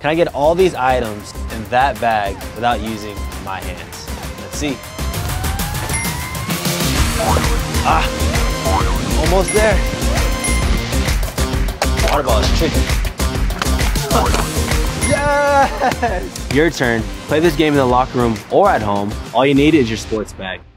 Can I get all these items in that bag without using my hands? Let's see. Ah, almost there. Water ball is tricky. Yes! Your turn. Play this game in the locker room or at home. All you need is your sports bag.